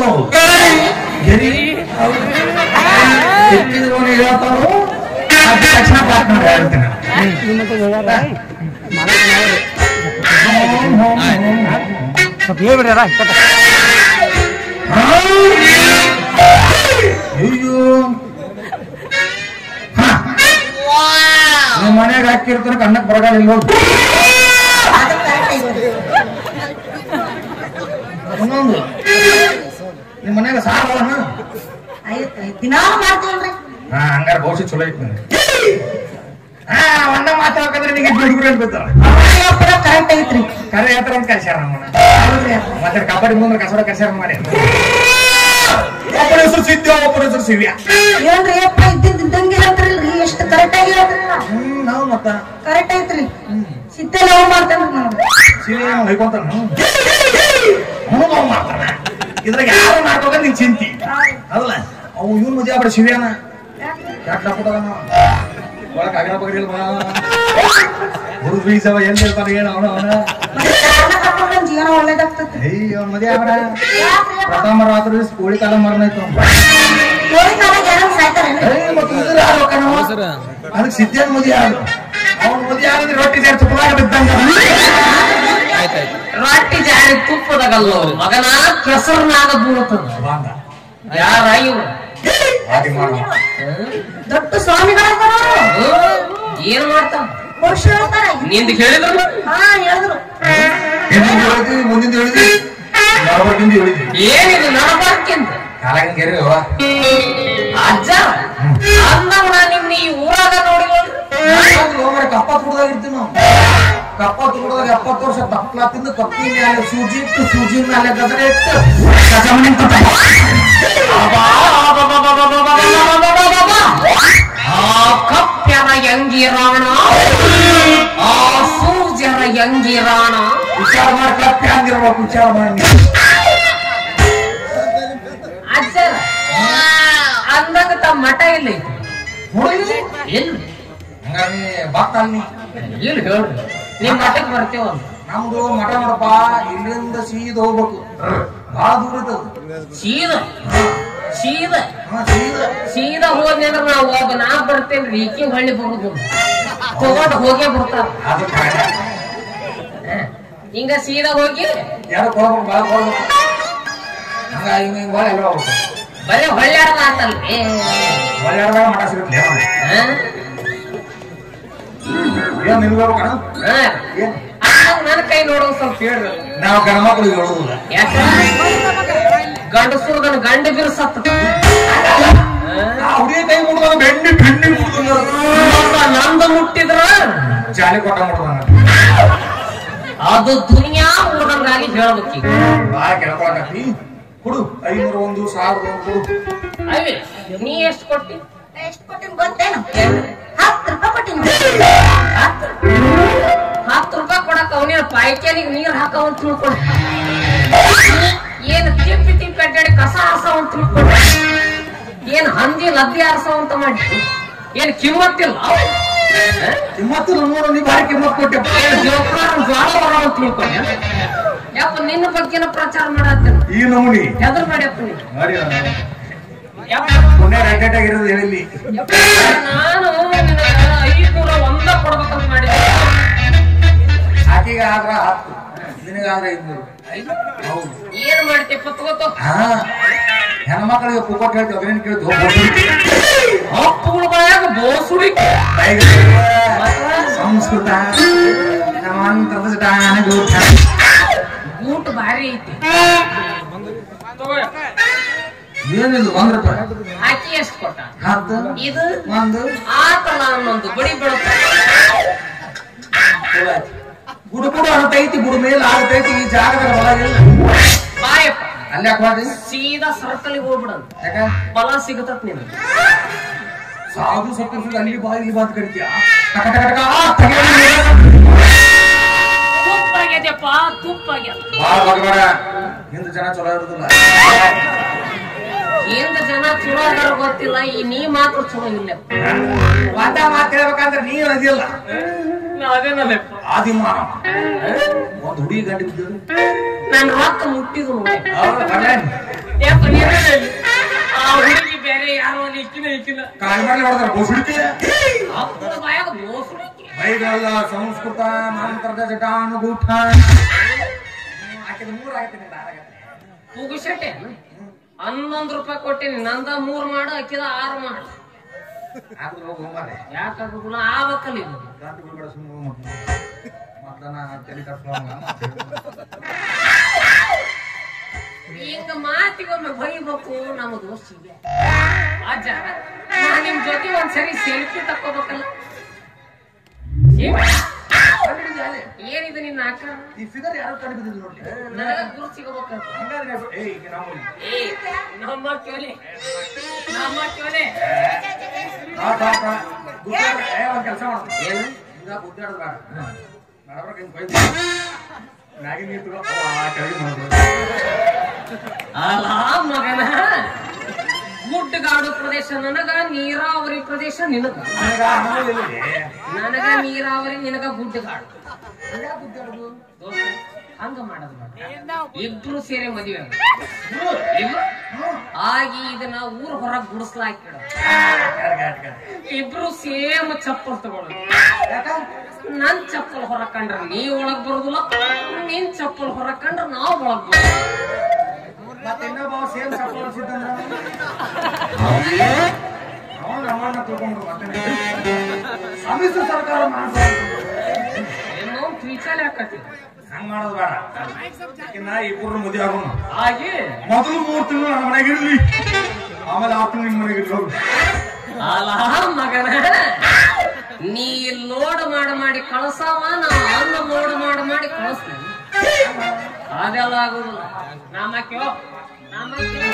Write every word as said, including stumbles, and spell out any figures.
ಗೆರಿ ಎತ್ತಿದವನು ಹೇಳ್ತಾರೋ ಅದ ತಕ್ಷಣ ಪಾಟ್ ಮಾಡಿ ಹೇಳ್ತೇನೆ ಸ್ವಲ್ಪ ಹೇಳ್ಬಿಡ್ಯಾರ ಅಯ್ಯೋ ನಿಮ್ಮ ಮನೆಯಾಗ ಹಾಕಿರ್ತಾರ ಕಣ್ಣಕ್ ಬರಗಾಲ ಇಲ್ಲ ಇನ್ನೊಂದು ನಿಮ್ಮ ಮನ್ಯಾಗ ಸಾರವನ್ನ ದಿನಾ ಮಾಡ್ತೀವಲ್ರಿ ಹಾ ಹಂಗಾರ ಬಹುಶಃ ಚಲೋ ಐತಿ ನನಗೆ ಹಾ ಒಂದ ಮಾತಾಡ್ಕಂದ್ರೆ ನಿಮಗೆ ಹುಡುಗರು ಅನ್ಕೋತಾರ ಕರೆಕ್ಟ್ ಐತ್ರಿ ಕರೆ ಹೇಳ್ತಾರ ಅಂತ ಕರ್ಸ್ಯಾರ ನಮ್ಮನ್ನ ಮತ್ತೆ ಕಬಡ್ಡಿ ಮುಂದ್ರೆ ಕಸಡ ಕರ್ಸ್ಯಾರ ಮಾಡಿ ಒಬ್ಬನ ಹೆಸರು ಸಿದ್ಧ ಒಬ್ಬನ ಹೆಸರು ಸಿವ್ಯ ಏನ್ರಿ ಅಪ್ಪ ಇದ್ದಿದ್ದಂಗೆ ಹೇಳ್ತಾರಲ್ರಿ ಎಷ್ಟು ಕರೆಕ್ಟ್ ಆಗಿ ಹೇಳ್ತಾರಲ್ಲ ಹ್ಮ್ ನಾವು ಮತ್ತ ಕರೆಕ್ಟ್ ಐತ್ರಿ ಸಿದ್ಧ ಲವ್ ಮಾಡ್ತೇನ್ರಿ ನಾವು ಸಿವ್ಯ ಹೊಯ್ಕೊಂತಾನ ಅವನು ನಾವು ಮಾಡ್ತಾನ ಇದ್ರಾಗ ಯಾರು ಮಾಡ್ಕೋಬೇಕ ನಿನ್ ಚಿಂತಿ ಅಲ್ಲ ಅವು ಇವನ್ ಮದುವೆ ಆಗ್ಬಿಡ ಶಿವ್ಯಾನ ಯಾಕೆ ಹಾಕ್ಬಿಟ್ಟವನ ಒಳಗೆ ಅಗಲ ಬಗರಿಲ್ ಹುಡುಗ ಬೀಸವ ಎಲ್ಲಿ ಇರ್ತಾನ ಏನು ಅವನ ಅವನ ಜೀವನ ಒಳ್ಳೇದಾಗ್ತೈತಿ ಅಯ್ಯ ಅವ್ನ ಮದುವೆ ಆಗ್ಬಿಡ ಪ್ರಥಮ ರಾತ್ರಿ ಕೋಳಿ ಕಾಲ ಮರನಾಯ್ತು ಅದಕ್ಕೆ ಸಿದ್ಧನ್ ಮದುವೆ ಆಗ ಅವನ್ ಮದುವೆ ಆಗಿದ್ರೆ ರೊಟ್ಟಿ ಸೇರಿ ತುಪ್ಪದಾಗ ಬಿದ್ದಂಗ ರೊಟ್ಟಿ ಜಾರಿ ತುಪ್ಪದಾಗಲ್ಲ ಮಗನ ಕೆಸರ್ನಾಗ ಬೀಳುತ್ತದ ಯಾರ ಇವ್ರು ದೊಡ್ಡ ಸ್ವಾಮಿಗಳ ಏನ್ ಮಾಡ್ತಾವ ವರ್ಷ ಹೇಳ್ತಾರ ನಿಂದ ಹೇಳಿದ್ರು ಹಾ ಹೇಳಿದ್ರು ಹೇಳಿದ್ವಿ ಮುಂದಿನ ಹೇಳಿದ್ವಿ ನಡಬರ್ಕಿಂದ ಹೇಳಿದ್ವಿ ಏನಿದು ನಡಬಾರ್ಕಿಂತ ಕಾಲಾಗಿನ ಅಜ್ಜ ಅಂದವನ ನಿನ್ನ ಈ ಊರಾಗ ನೋಡಿಲ್ಲ ಕಪ್ಪ ತುಡ್ದಾಗಿರ್ತೀವಿ ನಾವು ಕಪ್ಪ ತುಡ್ದಾಗ ಎಪ್ಪತ್ತು ವರ್ಷ ತಪ್ಪಲ ತಿಂದು ಕಪ್ಪಿ ಮೇಲೆ ಸೂಜಿ ಇಟ್ಟು ಸೂಜಿ ಮೇಲೆ ಗದರ ಇಟ್ಟು ಕಸಮಣಿ ಆ ಕಪ್ಪ್ಯನ ಯಂಗಿರಾಣ ಆ ಸೂಜರ ಯಂಗಿರಾಣ ವಿಚಾರ ಮಾಡಿ ಕಪ್ಪಿ ಹಂಗಿರ್ಬೇಕು ವಿಚಾರ ಮಾಡಿ ಅಜ್ಜರ ಅಂದಾಗ ತಮ್ಮ ಮಠ ಇಲ್ಲ ನೋಡಿ ಎಲ್ಲಿ ಹಂಗಾಗಿ ಬಾಕ್ತಾನಿ ಇಲ್ಲಿ ಹೇಳ್ರಿ ನಿಮ್ ಮಠಕ್ಕೆ ಬರ್ತೇವ ನಮ್ದು ಮಠ ನೋಡಪ್ಪ ಇಲ್ಲಿಂದ ಸೀದ ಹೋಗ್ಬೇಕು ಬಹಳ ದೂರ ಇರ್ತದ ಸೀದ ಸೀದ ಹಾ ಸೀದ ಸೀದಾ ಹೋದ್ನಿ ಅಂದ್ರೆ ನಾವು ಒಬ್ಬ ನಾ ಬರ್ತೇನ್ರಿ ಈಕಿ ಹಳ್ಳಿ ಬರುದು ತಗೊಂಡ್ ಹೋಗೇ ಬರ್ತಾರ ಅದು ಹಿಂಗ ಸೀದಾ ಹೋಗಿ ಯಾರು ಕೊಡ್ಬೇಕು ಬಾಳ ಕೊಡ್ಬೇಕು ಹಂಗ ಹಿಂಗ ಹಿಂಗ ಬಾಳ ಎಲ್ಲ ಹೋಗ್ಬೇಕು ಬರೀ ಹೊಳ್ಯಾಡದ ಆತಲ್ರಿ ಮಲಯಾಳದಾಗ ಮಠ ಸಿಗುತ್ತೆ ಏನ್ ನಿಲ್ಬೇಕಣ ಏನ್ ನನ್ನ ಕೈ ನೋಡೋದು ಸ್ವಲ್ಪ ಹೇಳ್ರಿ ನಾವು ಗಂಡ ಮಕ್ಕಳಿಗೆ ಹೇಳುದಿಲ್ಲ ಯಾಕಂದ್ರೆ ಗಂಡಸರು ಗಂಡ ಬಿರ್ಸತ್ತ ಹುಡುಗಿ ಕೈ ಮುಡ್ದ ಬೆಂಡಿ ಬೆಂಡಿ ಮುಡ್ದ ನಂದು ಮುಟ್ಟಿದ್ರ ಜಾಲಿ ಕೊಟ್ಟ ಮುಡ್ದ ಅದು ದುನಿಯಾ ಮುಡ್ದಂಗಾಗಿ ಹೇಳ್ಬೇಕೀಗ ಬಾಳ ಕೇಳ್ಕೊಳಕತ್ತಿ ಕೊಡು ಐನೂರು ಒಂದು ಸಾವಿರದ ಒಂದು ಕೊಡು ಅವಿ ನೀ ಎಷ್ಟು ಕೊಟ್ಟಿ ಎಷ್ಟು ಕೊಟ್ಟಿನ ಗೊತ್ತೇನು ಹತ್ತು ರೂಪಾಯಿ ಕೊಟ್ಟಿನ ಹತ್ತು ರೂಪಾಯಿ ಕೊಡಕ ಅವನಿನ ಪಾಯ್ಕೇನಿಗೆ ನೀರ್ ಹಾಕವಂತ ತಿಳ್ಕೊಂಡ ಏನ್ ತಿಪ್ಪಿ ತಿಪ್ಪಿ ಅಡ್ಡಾಡಿ ಕಸ ಹಾಸವಂತ ತಿಳ್ಕೊಂಡ ಏನ್ ಹಂದಿ ಲದ್ದಿ ಹಾರಸವಂತ ಮಾಡಿ ಏನ್ ಕಿಮ್ಮತ್ತಿಲ್ಲ ಕಿಮ್ಮತ್ತಿಲ್ಲ ನೋಡು ನೀ ಬಾರಿ ಕಿಮ್ಮತ್ ಕೊಟ್ಟೆ ಜೋಕಾರ ಜ್ವಾಳ ಬರೋವಂತ ತಿಳ್ಕೊಂಡ ಯಪ್ಪ ನಿನ್ನ ಬಗ್ಗೆನ ಪ್ರಚಾರ ಮಾಡತ್ತೇನೆ ಈ ನಮೂನಿ ಎದ್ರ ಮಾಡ್ಯಪ್ಪ ನೀ ಪುಣ್ಯ ರ್ಯಾಕೆಟ್ ಆಗಿರೋದು ಹೇಳಿಲ್ಲಿ ನಾನು ಐನೂರ ಒಂದ ಕೊಡ್ಬೇಕಂತ ಮಾಡಿದ್ದೆ ಆಕಿಗೆ ಆದ್ರ ಹತ್ತು ನಿನಗಾದ್ರೆ ಐನೂರು ಹೌದು ಏನ್ ಮಾಡ್ತೀವಿ ಪತ್ಕೋತು ಹಾ ಹೆಣ್ಮಕ್ಳಿಗೆ ಪುಕ್ಕಟ್ ಹೇಳ್ತೀವಿ ಅದೇನು ಕೇಳ್ತೀವಿ ಹಪ್ಪುಗಳ ಬಾಯಾಗ ಬೋಸುಡಿ ಸಂಸ್ಕೃತ ಗೂಟ್ ಭಾರಿ ಐತಿ ಏನಿದು ಒಂದ್ ರೂಪಾಯಿ ಹಾಕಿ ಎಷ್ಟು ಕೊಟ್ಟ ಹತ್ತು ಇದು ಒಂದು ಆತಲ್ಲ ಅನ್ನೊಂದು ಬಡಿ ಬೀಳುತ್ತ ಗುಡು ಗುಡು ಆಗತೈತಿ ಗುಡು ಮೇಲೆ ಆಗತೈತಿ ಈ ಜಾಗದಾಗ ಹೊಲ ಇಲ್ಲ ಬಾಯಪ್ಪ ಅಲ್ಲಿ ಯಾಕೆ ಮಾಡಿ ಸೀದಾ ಸರ್ಕಲ್ಗೆ ಹೋಗ್ಬಿಡಂತ ಯಾಕ ಫಲ ಸಿಗತತ್ ನೀನು ಸಾಧು ಸತ್ತು ಅಲ್ಲಿ ಬಾ ಇಲ್ಲಿ ಬಾತ್ ಕರಿತೀಯ ತುಪ್ಪಾಗ್ಯದಪ್ಪ ತುಪ್ಪಾಗ್ಯದ ಬಾಳ ಬಗಬೇಡ ಹಿಂದೆ ಜನ ಚಲೋ ಇರುದಿಲ್ಲ ಏನ್ ಜನ ಚಲೋ ಅದಾರ ಗೊತ್ತಿಲ್ಲ ಈ ನೀ ಮಾತ್ರ ಚಲೋ ಇಲ್ಲ ವಾದ ಮಾತು ಹೇಳ್ಬೇಕಂದ್ರೆ ನೀ ಅದಿಲ್ಲ ಅದೇನಲ್ಲಪ್ಪ ಆದಿಮಾನ ಒಂದ್ ಹುಡುಗಿ ಗಂಟೆ ಬಿದ್ದು ನಾನು ರೊಕ್ಕ ಮುಟ್ಟಿದ್ರು ಆ ಹುಡುಗಿ ಬೇರೆ ಯಾರೋ ಅಲ್ಲಿ ಇಕ್ಕಿನ ಇಕ್ಕಿನ ಕಾಲ್ ಮಾಡಿ ಹೊಡೆದ್ರ ಬೋಸುಡಿಕೆ ಅಪ್ಪನ ಬಾಯಾಗ ಬೋಸುಡಿಕೆ ಬೈಗಲ್ಲ ಸಂಸ್ಕೃತ ಮಾಂತರದ ಜಟಾನುಗೂಠ ಆಕಿದ ಮೂರ್ ಆಗತ್ತೆ ಪುಗುಶೆಟ್ಟೆ ಹನ್ನೊಂದು ರೂಪಾಯಿ ಕೊಟ್ಟೇನಿ ನಂದ ಮೂರ್ ಮಾಡು ಅಕ್ಕಿದ ಆರು ಮಾಡು ಆದ್ರೂ ಹೋಗಿ ಹೋಗ್ಬಾರೆ ಯಾಕಾಗುದಿಲ್ಲ ಆವಕ್ಕಲ್ಲಿ ರಾತ್ರಿ ಬಿಡ್ಬೇಡ ಸುಮ್ಮನೆ ಹೋಗ್ ಮತ್ತನ ತಲೆ ಕರ್ಸ್ಕೊಂಡ ಈಗ ಮಾತಿಗೊಮ್ಮೆ ಬೈಬೇಕು ನಮ್ಮ ದೋಸ್ತಿಗೆ ಅಜ್ಜ ನಾ ನಿಮ್ ಜೊತೆ ಒಂದ್ಸರಿ ಸೆಲ್ಫಿ ತಕ್ಕೋಬೇಕಲ್ಲ ಏನಿದೆ ನಿನ್ನ ಆಕಾರ ಈ ಫಿಗರ್ ಯಾರು ಕಡೆ ಬಿದ್ದಿದ್ದು ನೋಡ್ಲಿ ನನಗ ಗುರು ಸಿಗಬೇಕಂತ ಹಂಗಾದ್ರೆ ಏ ಈಗ ನಾವು ಏ ನಮ್ಮ ಚೋಲೆ ನಮ್ಮ ಚೋಲೆ ಆ ಪಾಪ ಗುದ್ದಾಡ ಏ ಒಂದು ಕೆಲಸ ಮಾಡು ಏನು ಹಿಂಗ ಗುದ್ದಾಡ ಬೇಡ ನಡಬರ್ಕ ಹಿಂಗ್ ಬೈದು ಮ್ಯಾಗಿ ನೀರು ತಗೋ ಆ ಕೆಳಗೆ ಮಾಡ್ಬೋದು ಅಲ್ಲ ಮಗನ ಗುಡ್ಡಗಾಡು ಪ್ರದೇಶ ನನಗ ನೀರಾವರಿ ಪ್ರದೇಶ ನಿನಗ ನನಗ ಆಮೇಲೆ ನನಗ ನೀರಾವರಿ ನಿನಗ ಗುಡ್ಡಗಾಡು ದೋಸ್ತ ಹಂಗ ಮಾಡೋದು ಬೇಡ. ಇಬ್ರು ಸೇರಿ ಮದುವೆ ಆಗಿ ಇದನ್ನ ಊರ್ ಹೊರಗ್ ಗುಡಿಸ್ಲಾಕಿಡ ಇಬ್ರು ಸೇಮ್ ಚಪ್ಪಲ್ ತಗೊಳ್ಳೋದು ನನ್ ಚಪ್ಪಲ್ ಹೊರಗ್ ಕಂಡ್ರ ನೀ ಒಳಗ್ ಬರುದಿಲ್ಲ ನಿನ್ ಚಪ್ಪಲ್ ಹೊರಗ್ ಕಂಡ್ರ ನಾವ್ ಒಳಗ್ ಬರೋದು ಮತ್ತೆ ಇನ್ನೊಬ್ಬ ಸೇಮ್ ಚಪ್ಪಲ್ ಅನ್ಸಿದ್ದಂದ್ರ ಅವನು ರಮಣ್ಣ ತಗೊಂಡ್ರು ಮತ್ತೆ ಸಮ್ಮಿಶ್ರ ಸರ್ಕಾರ ಮಾಡ್ತಾರೆ ಏನೋ ಫ್ಯೂಚರ್ ಹಾಕತಿ ಹಂಗ್ ಮಾಡೋದು ಬೇಡ ಇನ್ನ ಇಬ್ಬರು ಮದುವೆ ಆಗೋಣ ಹಾಗೆ ಮೊದಲು ಮೂರ್ ತಿಂಗಳು ನನ್ನ ಮನೆಗೆ ಇರ್ಲಿ ಆಮೇಲೆ ಆರು ತಿಂಗಳು ನಿಮ್ ಮನೆಗೆ ಇರ್ಲಿ ಅಲ್ಲ ಮಗನ ನೀ ಲೋಡ್ ಮಾಡಿ ಮಾಡಿ ಕಳಸವ ನಾ ಅನ್ನ ಲೋಡ್ ಮಾಡಿ ಮಾಡಿ ಕಳಿಸ್ತೀನಿ ಅದೆಲ್ಲ ಆಗುದಿಲ್ಲ ನಾಮಕ್ಯೋ ನಾಮಕ್ಯೋ